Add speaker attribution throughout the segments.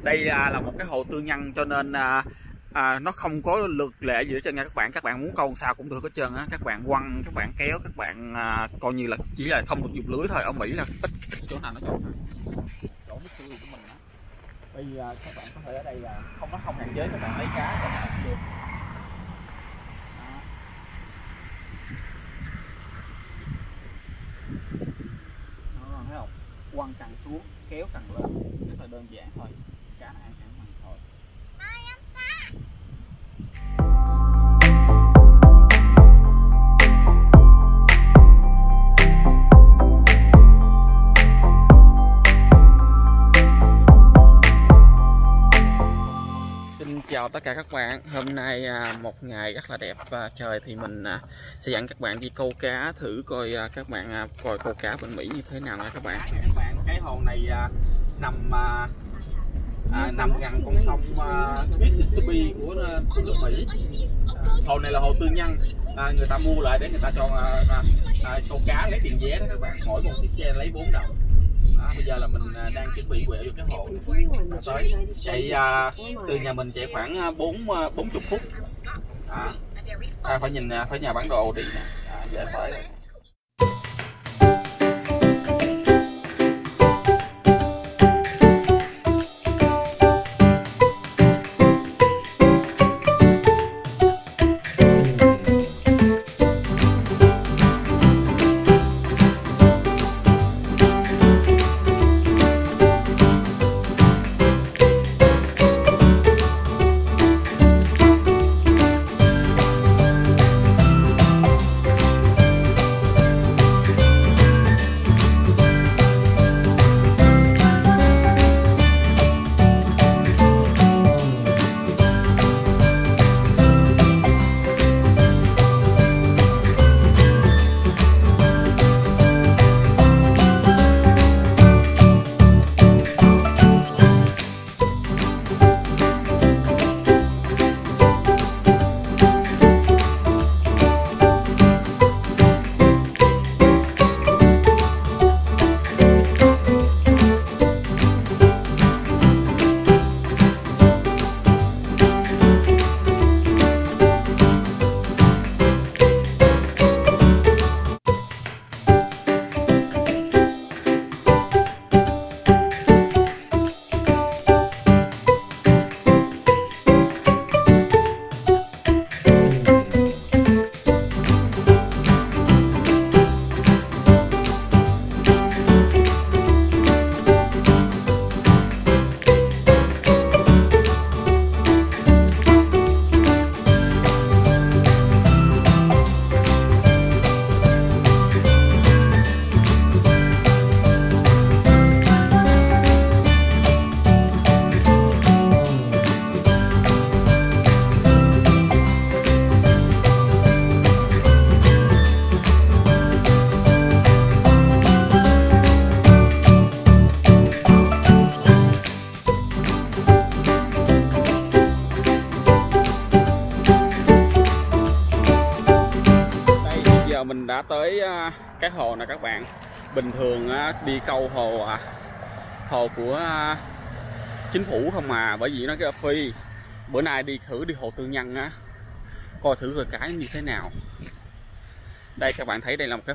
Speaker 1: Đây là một cái hồ tư nhân cho nên nó không có luật lệ gì hết trơn nha các bạn. Các bạn muốn câu sao cũng được hết trơn á. Các bạn quăng, các bạn kéo, các bạn coi như là chỉ là không được dùng lưới thôi. Ở Mỹ là ít chỗ nào nó chỗ Mitsui của mình đó. Bây giờ các bạn có thể ở đây là nó không hạn chế các bạn lấy cá các bạn cũng được. Đó, thấy không? Quăng cần xuống, kéo cần lên, rất là đơn giản thôi. Cá nó ăn chẳng bằng thôi. Xin chào tất cả các bạn. Hôm nay một ngày rất là đẹp và trời thì mình sẽ dẫn các bạn đi câu cá thử coi các bạn coi câu cá bên Mỹ như thế nào nha các bạn. Cái hồ này nằm gần con sông Mississippi của nước Mỹ. Hồ này là hồ tư nhân, người ta mua lại để người ta cho câu cá lấy tiền vé đó các bạn. Mỗi một chiếc xe lấy 4 đồng. Bây giờ là mình đang chuẩn bị quẹo vô cái hồ tới chạy từ nhà mình chạy khoảng 40 phút. Phải nhà bản đồ đi nè, dễ tới rồi. Mình đã tới cái hồ này các bạn. Bình thường đi câu hồ của chính phủ không mà, bởi vì nó cái phi. Bữa nay đi thử đi hồ tư nhân á, coi thử rồi cái như thế nào. Đây các bạn thấy đây là một cái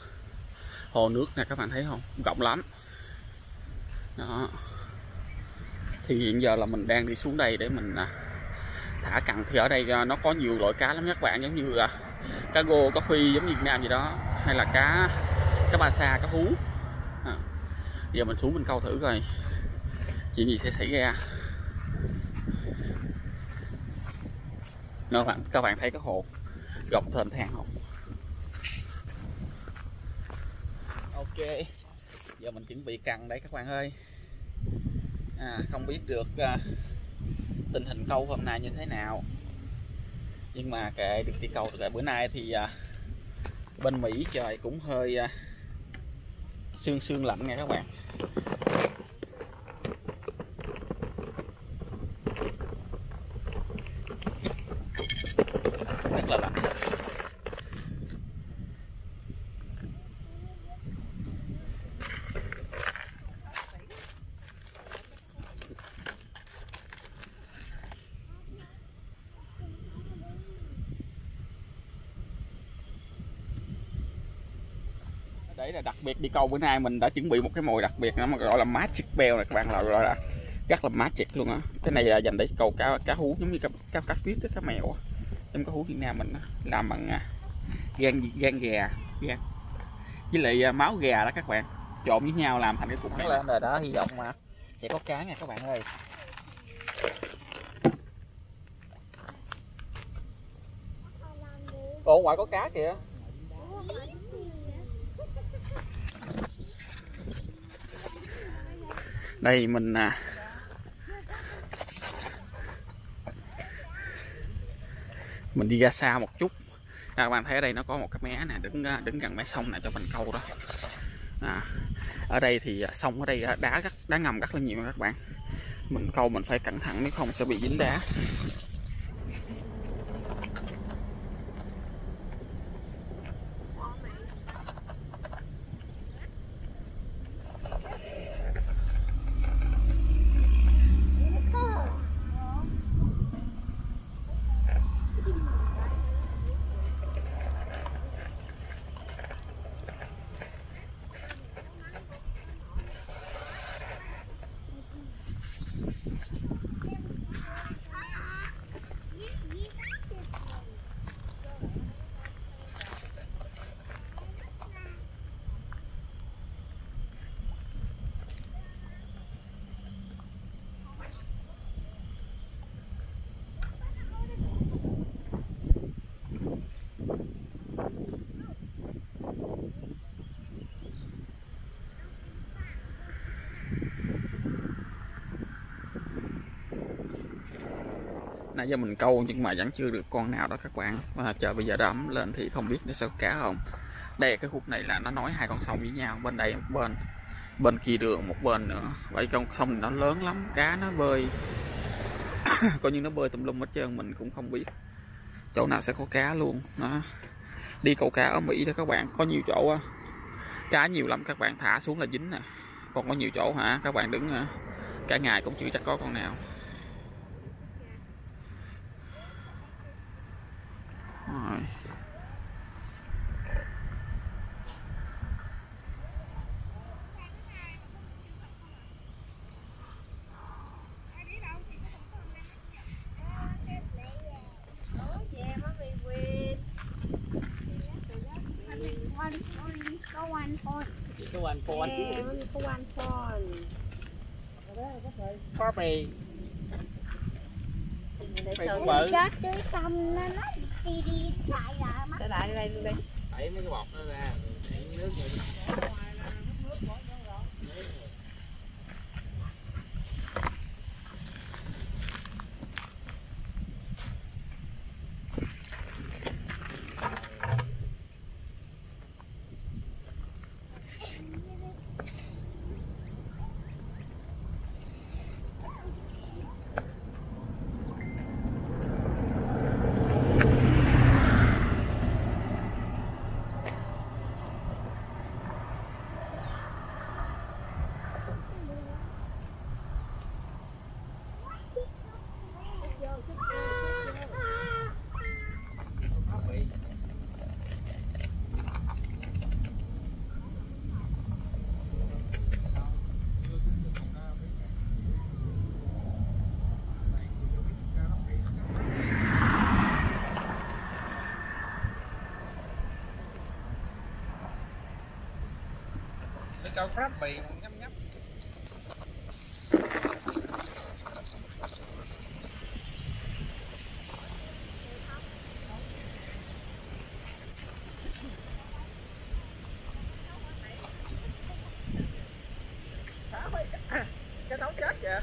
Speaker 1: hồ nước này, các bạn thấy không, rộng lắm đó. Thì hiện giờ là mình đang đi xuống đây để mình thả cần. Thì ở đây nó có nhiều loại cá lắm các bạn, giống như là cá gô, cá phi giống như Việt Nam gì đó, hay là cá ba sa, cá hú. Giờ mình xuống mình câu thử coi chuyện gì sẽ xảy ra. Các bạn thấy cái hồ rộng thênh thang không? Ok, giờ mình chuẩn bị cần đây các bạn ơi. Không biết được tình hình câu hôm nay như thế nào, nhưng mà kệ, được đi câu rồi. Bữa nay thì bên Mỹ trời cũng hơi sương lạnh nha các bạn. Rất là lạnh. Đấy là đặc biệt đi câu bữa nay mình đã chuẩn bị một cái mồi đặc biệt nó mà gọi là magic bell này các bạn, là gọi là rất là magic luôn á. Cái này là dành để câu cá hú, giống như cá phiết, cá mèo trong cá hú Việt Nam mình làm bằng gan gà với lại máu gà đó các bạn, trộn với nhau làm thành cái cục này lên rồi đó. Hy vọng mà sẽ có cá nha các bạn ơi. Ồ, ngoài có cá kìa. Đây mình đi ra xa một chút. Các bạn thấy ở đây nó có một cái mé nè, đứng gần mé sông này cho mình câu đó. Ở đây thì sông ở đây đá ngầm rất là nhiều các bạn. Mình câu mình phải cẩn thận nếu không sẽ bị dính đá. Nãy giờ mình câu nhưng mà vẫn chưa được con nào đó các bạn. Chờ bây giờ đẫm lên thì không biết nó sẽ có cá không. Đây cái khúc này là nó nối hai con sông với nhau, bên đây một bên kia đường một bên nữa. Vậy con sông này nó lớn lắm, cá nó bơi coi như nó bơi tùm lum hết trơn, mình cũng không biết chỗ nào sẽ có cá luôn. Nó đi câu cá ở Mỹ đó các bạn, có nhiều chỗ cá nhiều lắm các bạn, thả xuống là dính nè. Còn có nhiều chỗ các bạn đứng cả ngày cũng chưa chắc có con nào. Rồi.
Speaker 2: Chỉ có one phone.
Speaker 3: Có one phone.
Speaker 2: Probably.
Speaker 3: Chết chứ xong nó đi lại mắt.
Speaker 2: Lại đây luôn đi. Đẩy mấy cái bọt nó ra, đẩy nước vô. Câu crab bì nhấp nhấp. Cái tấu chết kìa.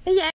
Speaker 4: cái gì